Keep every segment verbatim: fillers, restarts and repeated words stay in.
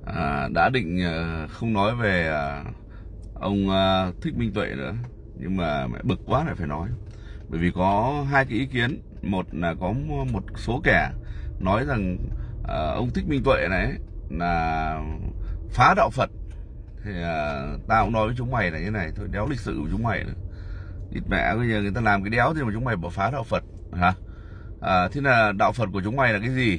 à, đã định à, không nói về à, ông à, Thích Minh Tuệ nữa, nhưng mà mẹ bực quá lại phải nói. Bởi vì có hai cái ý kiến. Một là có một số kẻ nói rằng à, ông Thích Minh Tuệ này là phá đạo Phật. Thì à, tao cũng nói với chúng mày là như này thôi, đéo lịch sự của chúng mày nữa. Địt mẹ, bây giờ người ta làm cái đéo thì mà chúng mày bỏ phá đạo Phật hả? À, thế là đạo Phật của chúng mày là cái gì?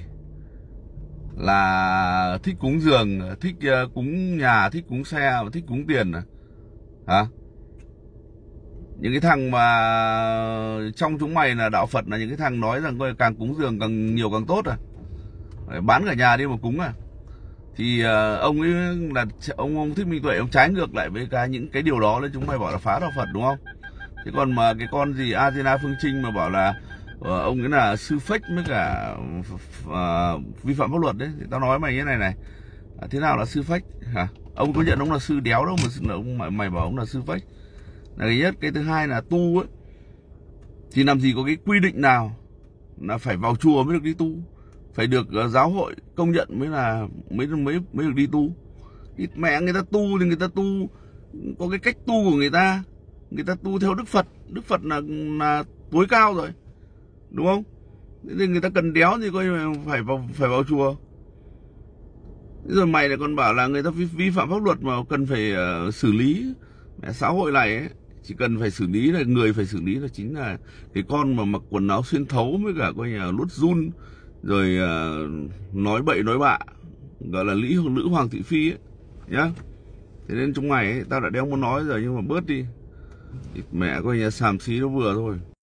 Là thích cúng dường, thích uh, cúng nhà, thích cúng xe, thích cúng tiền à? Hả? Những cái thằng mà trong chúng mày là đạo Phật là những cái thằng nói rằng coi càng cúng dường càng nhiều càng tốt à? Bán cả nhà đi mà cúng à? Thì uh, ông ấy là ông ông Thích Minh Tuệ, ông trái ngược lại với cái những cái điều đó nên chúng mày bảo là phá đạo Phật, đúng không? Thế còn mà cái con gì Athena Phương Trinh mà bảo là uh, ông ấy là sư fake với cả uh, vi phạm pháp luật đấy, thì tao nói mày như này này, à, thế nào là sư fake hả? Ông có nhận ông là sư đéo đâu mà ông mày, mày bảo ông là sư fake là cái nhất. Cái thứ hai là tu ấy thì làm gì có cái quy định nào là phải vào chùa mới được đi tu, phải được uh, giáo hội công nhận mới là mới mới mới được đi tu. Thì mẹ, người ta tu thì người ta tu có cái cách tu của người ta, người ta tu theo Đức Phật, Đức Phật là là tối cao rồi, đúng không? Thế nên người ta cần đéo thì coi phải vào phải vào chùa. Thế rồi mày lại còn bảo là người ta vi, vi phạm pháp luật mà cần phải uh, xử lý. Mẹ, xã hội này ấy, chỉ cần phải xử lý là người phải xử lý là chính là cái con mà mặc quần áo xuyên thấu với cả coi nhà lút run rồi uh, nói bậy nói bạ, gọi là lý nữ hoàng thị phi ấy nhá. Thế nên chúng mày ấy, tao đã đéo muốn nói rồi nhưng mà bớt đi. Mẹ coi nhà xàm xí nó vừa thôi.